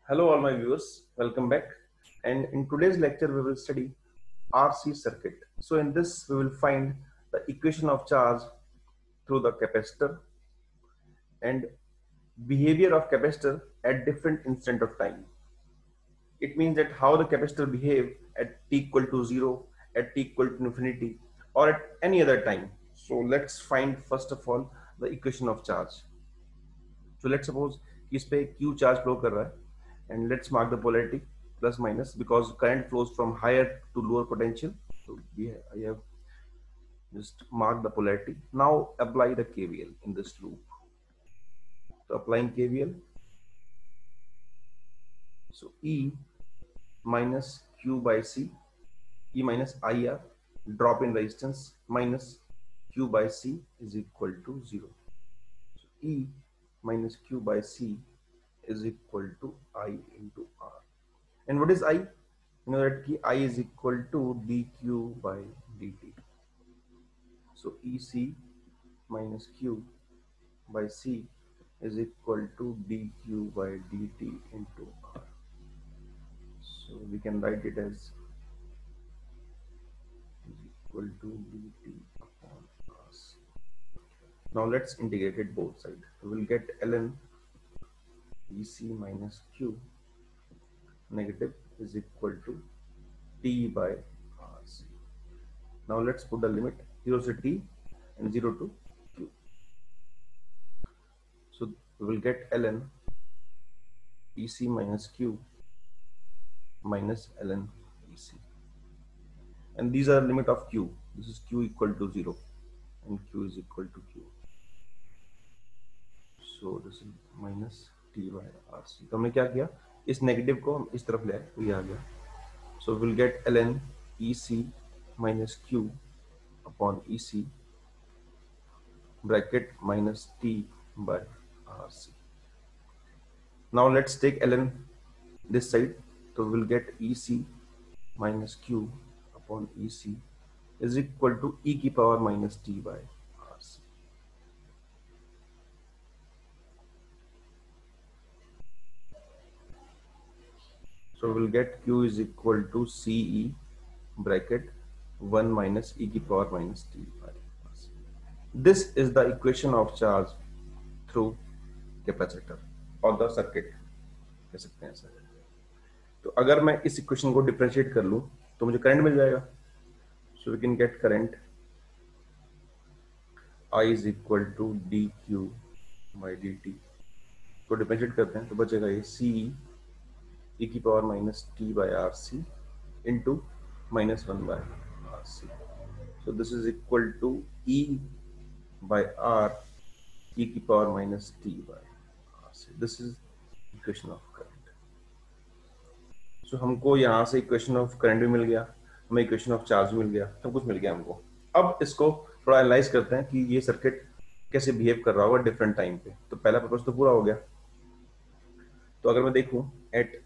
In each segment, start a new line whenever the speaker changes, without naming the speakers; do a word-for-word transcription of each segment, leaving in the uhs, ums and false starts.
Hello all my viewers, welcome back. And in today's lecture we will study R C circuit. So in this we will find the equation of charge through the capacitor and behavior of capacitor at different instant of time. It means that how the capacitor behave at t equal to zero, at t equal to infinity or at any other time. So let's find first of all the equation of charge. So let's suppose कि इस पे Q charge flow कर रहा है and let's mark the polarity plus minus because current flows from higher to lower potential. So we have, I have just marked the polarity. Now apply the K V L in this loop. So applying K V L. So E minus Q by C, E minus I R, drop in resistance minus Q by C is equal to zero. So E minus Q by C is equal to I into R. And what is I? You know that key I is equal to dq by dt. So E C minus Q by C is equal to dq by dt into R. So we can write it as is equal to dt upon R C. Now let's integrate it both sides. So we'll get ln E C minus Q negative is equal to T by R C. Now let's put the limit zero to T and zero to Q. So we will get ln E C minus Q minus ln E C. And these are limit of Q. This is Q equal to zero and Q is equal to Q. So this is minus T by R C. तो हमने क्या किया, इस negative को हम इस तरफ ले आए तो ये आ गया. So we'll get ln E C minus Q upon E C bracket minus T by R C. Now let's take ln this side. So we'll get E C minus Q upon E C is equal to e की power minus T by R C. So we'll get Q is equal to C E bracket one minus e की power minus T by R C. This is the equation of charge through capacitor or the circuit कह सकते हैं sir. तो अगर मैं इस equation को differentiate कर लूं तो मुझे करंट मिल जाएगा. So we can get current I is equal to dq by dt. तो डिफरेंशिएट करते हैं तो बचेगा ये C e की power minus T by R C into minus one by R C. So this is equal to E by R e की power minus T by R C. This is equation of current. So हमको यहाँ से equation of current भी मिल गया, हमें equation of charge भी मिल गया, सब कुछ मिल गया हमको. अब इसको थोड़ा एनालाइज करते हैं कि ये सर्किट कैसे बिहेव कर रहा होगा डिफरेंट टाइम पे. तो पहला पर्पस तो पूरा हो गया. तो अगर मैं देखूं at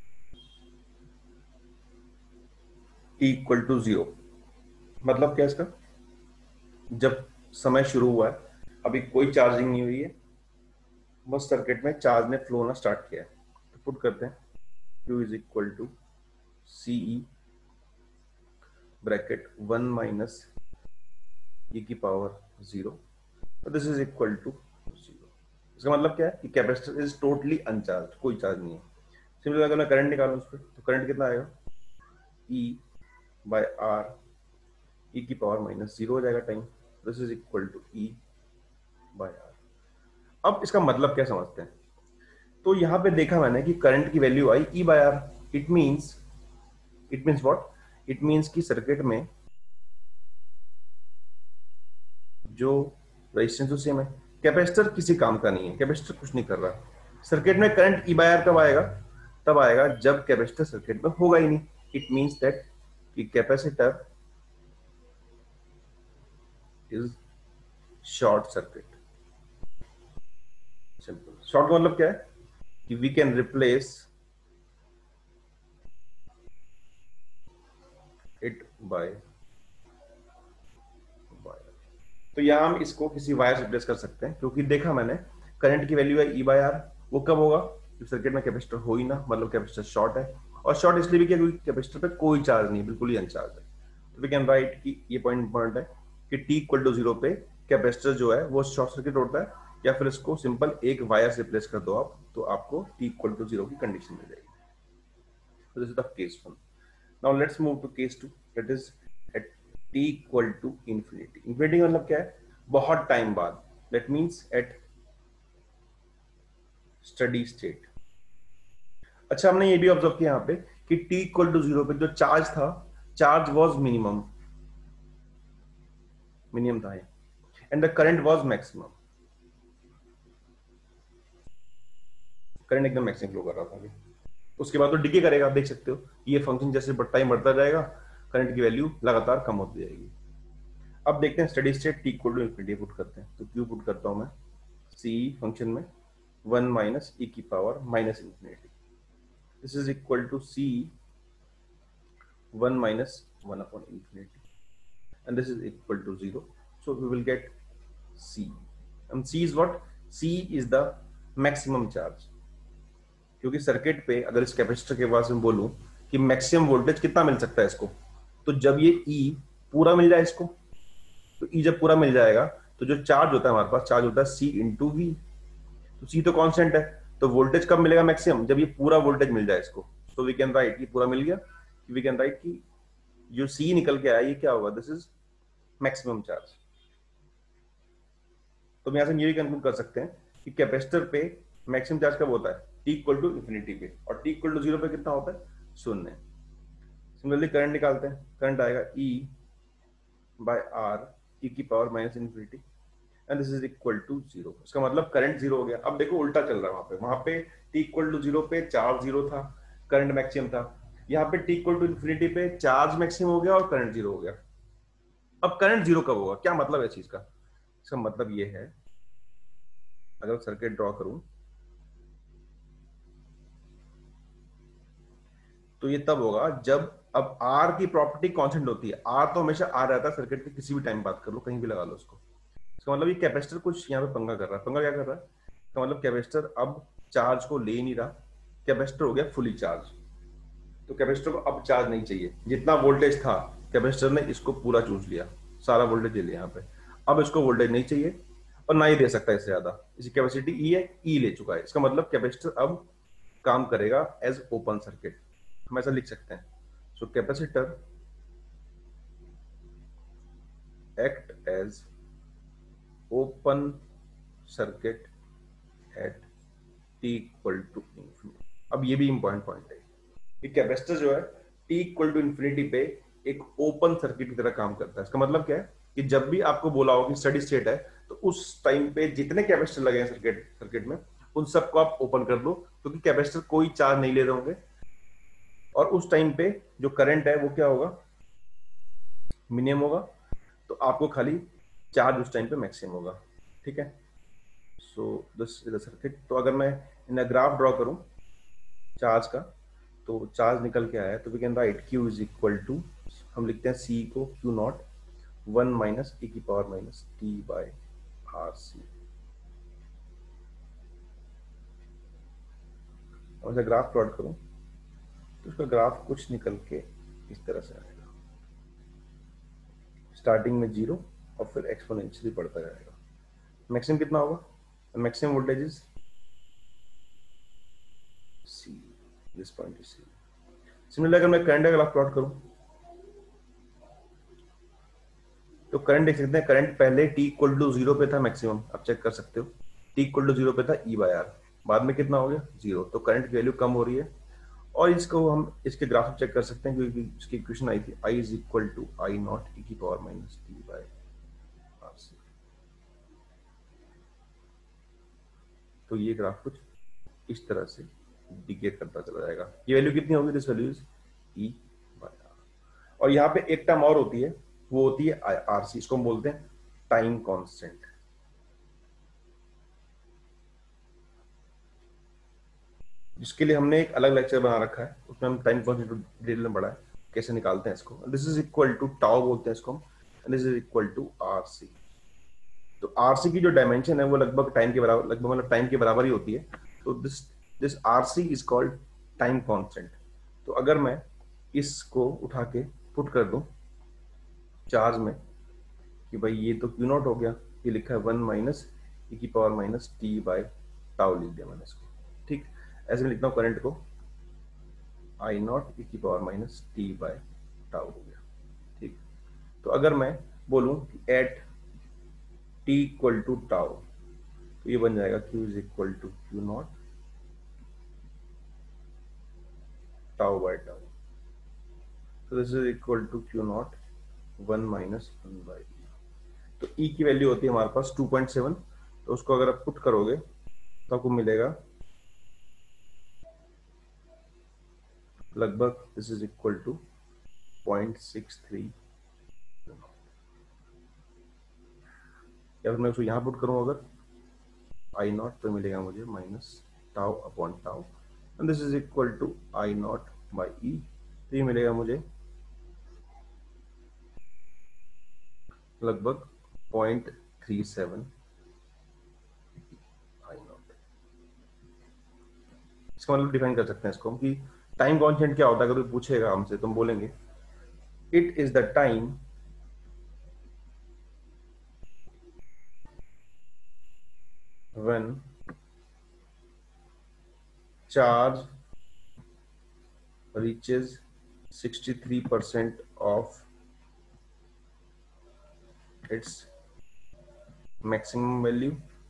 T equal to zero, मतलब क्या इसका, जब समय शुरू हुआ है अभी कोई चार्जिंग नहीं हुई है, बस सर्किट में चार्ज ने फ्लो होना स्टार्ट किया है. तो पुट करते हैं Q is equal to C E bracket one minus e की power zero. This is equal to zero. इसका मतलब क्या है कि कैपेसिटर इज टोटली अनचार्ज, कोई चार्ज नहीं है. सिंपली अगर मैं करंट निकालूं उस पर तो करंट कितना आएगा, E बाय आर ई की पावर माइनस जीरो हो जाएगा time. This is equal to E by R. अब इसका मतलब क्या समझते हैं. तो यहां पे देखा मैंने कि करंट की value I E by R. It means it means what, it means कि सर्किट में जो रेजिस्टेंस तो सेम है, कैपेसिटर किसी काम का नहीं है, कैपेसिटर कुछ नहीं कर रहा. सर्किट में करंट ई बाय आर कब आएगा, तब आएगा जब कैपेसिटर सर्किट में होगा ही नहीं. इट मींस दैट कि capacitor is short circuit. Simple. Short का मतलब क्या है कि we can replace it by wire. तो यहां हम इसको किसी वायर से रिप्लेस कर सकते हैं, क्योंकि देखा मैंने करंट की वैल्यू है ई बाय आर. वो कब होगा, सर्किट में कैपेसिटर हो ही ना, मतलब कैपेसिटर शॉर्ट है। और शॉर्ट इसलिए भी, क्योंकि कैपेसिटर पे कोई चार्ज नहीं है, बिल्कुल ही अनचार्ज है। तो वी कैन राइट कि ये पॉइंट इंपॉर्टेंट है कि टी इक्वल टू जीरो पे कैपेसिटर जो है वो शॉर्ट सर्किट होता है, या फिर इसको सिंपल एक वायर से रिप्लेस कर दो आप, तो आपको टी इक्वल टू जीरो की कंडीशन मिल जाएगी। So this is the case one. Now let's move to case two. That is at t equal to infinity. Infinity मतलब क्या है? बहुत टाइम बाद. That means at steady state. अच्छा, हमने ये भी ऑब्जर्व किया यहाँ पे कि t इक्वल टू जीरो पे जो चार्ज था, चार्ज वॉज मिनिमम, मिनिमम था, and the current was maximum. Current एकदम मैक्सिमम फ्लो कर रहा था अभी। उसके बाद तो डिके करेगा, आप देख सकते हो ये फंक्शन जैसे टाइम बढ़ता जाएगा, करंट की वैल्यू लगातार कम होती जाएगी। अब देखते हैं steady state T equal to infinity put करते हैं। तो क्यू पुट करता हूं मैं सी फंक्शन में वन माइनस ई की power minus infinity, this is equal to C one minus one upon infinity, and this is equal to zero. So we will get C, and C is what? C is the maximum charge. क्योंकि circuit पे अगर इस capacitor के पास मैं बोलूं कि maximum voltage कितना मिल सकता है इसको, तो जब ये ई पूरा मिल जाए इसको, तो ई जब पूरा मिल जाएगा तो जो चार्ज होता है हमारे पास, चार्ज होता है सी इंटू वी। तो सी तो कांस्टेंट है, तो वोल्टेज कब मिलेगा मैक्सिमम? जब ये पूरा वोल्टेज मिल जाए इसको। सो वी कैन राइट, ये पूरा मिल गया, वी कैन राइट कि जो सी निकल के आया ये क्या होगा? This is maximum charge. तो हम यहां से ये भी कंक्लूड कर सकते हैं कि कैपेसिटर पे मैक्सिमम चार्ज कब होता है? टी इक्वल टू इन्फिनिटी पे, और टी इक्वल टू जीरो पे कितना होता है? शून्य। सिमिलरली करंट निकालते हैं, करंट आएगा ई बाय आर ई की power minus infinity, and this is equal to zero. इसका मतलब करंट जीरो हो गया। अब देखो उल्टा चल रहा है, वहां पे वहां पे टी इक्वल टू जीरो पे चार्ज जीरो था, करंट मैक्सिमम था। यहाँ पे टी इक्वल टू इन्फिनिटी पे चार्ज मैक्सिमम हो गया और करंट जीरो हो गया। अब करंट जीरो कब होगा? क्या मतलब है इस चीज का? इसका मतलब ये है, अगर सर्किट ड्रॉ करूं तो ये तब होगा जब, अब आर की प्रॉपर्टी कांस्टेंट होती है, आर तो हमेशा आर रहता है सर्किट के, किसी भी टाइम बात कर लो, कहीं भी लगा लो उसको। इसका मतलब ये कैपेसिटर कुछ यहाँ पे पंगा कर रहा है। पंगा क्या कर रहा है? इसका मतलब कैपेसिटर अब चार्ज को ले नहीं रहा, कैपेसिटर हो गया फुली चार्ज। तो कैपेसिटर को अब चार्ज नहीं चाहिए, जितना वोल्टेज था कैपेसिटर ने इसको पूरा चूस लिया, सारा वोल्टेज ले लिया यहाँ पे। अब इसको वोल्टेज नहीं चाहिए और ना ही दे सकता है इससे ज्यादा। इसकी कैपेसिटी ई है, ई ले चुका है। इसका मतलब कैपेसिटर अब काम करेगा एज ओपन सर्किट, हम ऐसा लिख सकते हैं। So capacitor act as open circuit at T equal to infinity. अब ये भी इंपॉर्टेंट पॉइंट है कि कैपेसिटर जो है टी इक्वल टू इंफिनिटी पे एक ओपन सर्किट की तरह काम करता है। इसका मतलब क्या है कि जब भी आपको बोला हो कि स्टेडी स्टेट है, तो उस टाइम पे जितने कैपेसिटर लगे हैं सर्किट सर्किट में, उन सबको आप ओपन कर दो, क्योंकि कैपेसिटर कोई चार्ज नहीं ले रहे होंगे, और उस टाइम पे जो करंट है वो क्या होगा? मिनिमम होगा। तो आपको खाली चार्ज उस टाइम पे मैक्सिमम होगा। ठीक है, so this is a circuit. तो अगर मैं इन ग्राफ ड्रॉ करूं चार्ज का, तो चार्ज निकल के आया, तो we can write Q is equal to, हम लिखते हैं सी को Q not one minus e की power minus T by R C. और ग्राफ प्लॉट करूं तो उसका ग्राफ कुछ निकल के इस तरह से आएगा, स्टार्टिंग में जीरो और फिर एक्सपोनेंशियली बढ़ता जाएगा। मैक्सिमम कितना होगा? Maximum voltage is C, this point is C. Similarly अगर मैं करंट का ग्राफ प्लॉट करूं तो करंट देख सकते हैं, करंट पहले टी इक्वल टू जीरो पे था मैक्सिमम, आप चेक कर सकते हो, टी इक्वल टू जीरो पे था ई बाय आर, बाद में कितना हो गया? जीरो। तो करंट की वैल्यू कम हो रही है, और इसको हम इसके ग्राफ चेक कर सकते हैं, क्योंकि इसकी इक्वेशन आई थी I is equal to I not e की power minus T by R C. तो ये ग्राफ कुछ इस तरह से डिके करता चला जाएगा। ये वैल्यू कितनी होगी? This value is E by R. और यहाँ पे एक टर्म और होती है, वो होती है आर सी, इसको हम बोलते हैं टाइम कांस्टेंट। जिसके लिए हमने एक अलग लेक्चर बना रखा है, उसमें हम टाइम कांस्टेंट डिटेल में पढ़ा है कैसे निकालते हैं इसको। This is equal to tau बोलते हैं इसको हम, and this is equal to R C. तो आरसी की जो डायमेंशन है वो लगभग टाइम के बराबर, लगभग मतलब टाइम के बराबर ही होती है। तो this this RC is called time constant. तो अगर मैं इसको उठा के पुट कर दूं चार्ज में कि भाई ये तो क्यू नॉट हो गया, ये लिखा है वन माइनस ई की power minus T by tau लिख दिया मैंने इसको, ठीक। ऐसे में लिखता हूँ करंट को आई नॉट ई की power minus T by tau हो गया, ठीक। तो अगर मैं बोलूं कि at T equal to tau, तो ये बन जाएगा q is equal to q naught tau by tau. तो this is equal to q not one minus one by e. तो ई की वैल्यू होती है हमारे पास टू पॉइंट सेवन, तो उसको अगर आप पुट करोगे तो आपको मिलेगा लगभग this is equal to point six three. या फिर मैं उसको यहाँ पुट करूँ अगर आई नॉट, तो मिलेगा मुझे minus tau upon tau, and this is equal to I naught by e. तो ये मिलेगा मुझे लगभग point three seven I naught. इसका मतलब डिफाइन कर सकते हैं इसको कि टाइम कॉन्स्टेंट क्या होता है। अगर कोई पूछेगा हमसे तो हम बोलेंगे it is the time when charge reaches sixty-three percent of its maximum value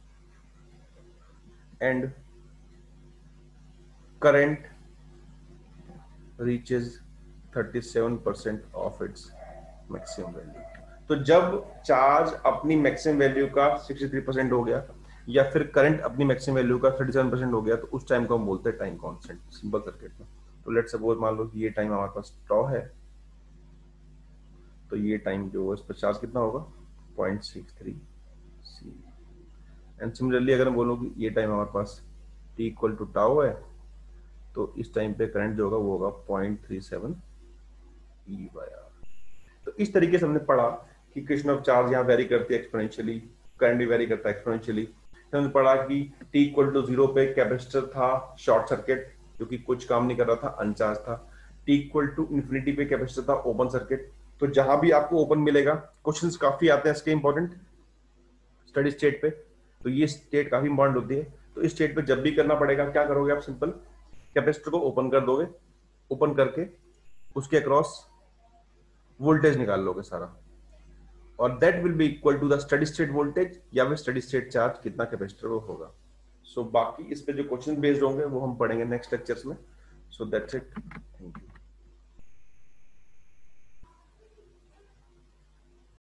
and current reaches thirty-seven percent of its maximum value। तो जब चार्ज अपनी मैक्सिमम वैल्यू का सिक्सटी थ्री परसेंट हो गया या फिर करंट अपनी मैक्सिमम वैल्यू का थर्टी सेवन परसेंट हो गया, तो उस टाइम को हम बोलते हैं टाइम कांस्टेंट सिंपल सर्किट में। तो लेट्स सपोज मान लो कि ये टाइम हमारे पास टॉ है, तो ये टाइम जो है इस पर चार्ज कितना होगा point six three C. And similarly अगर मैं बोलूँ कि ये टाइम हमारे पास टी इक्वल टू टाउ है, तो इस टाइम पे करंट जो होगा वो होगा point three seven E by R. तो इस तरीके से हमने पढ़ा कि इक्वेशन ऑफ चार्ज यहाँ वेरी करती है एक्सपोनेंशियली, करंट भी वेरी करता है एक्सपोनेंशियली। हमने पढ़ा कि टी इक्वल टू जीरो पे कैपेसिटर था शॉर्ट सर्किट जो कि कुछ काम नहीं कर रहा था, अनचार्ज था। टी इक्वल टू इन्फिनिटी पे कैपेसिटर था ओपन सर्किट। तो जहां भी आपको ओपन मिलेगा, क्वेश्चंस काफी आते हैं इसके इंपॉर्टेंट स्टडी स्टेट पे, तो ये स्टेट काफी इंपॉर्टेंट होती है। तो इस स्टेट पे जब भी करना पड़ेगा क्या करोगे आप, सिंपल कैपेसिटर को ओपन कर दोगे, ओपन करके उसके अक्रॉस वोल्टेज निकाल लोगे सारा, और that will be equal to the steady state voltage या फिर स्टडी स्टेट चार्ज कितना कैपेसिटर को होगा। सो so, बाकी इस पे जो क्वेश्चन बेस्ड होंगे वो हम पढ़ेंगे नेक्स्ट लेक्चर्स में। So that's it.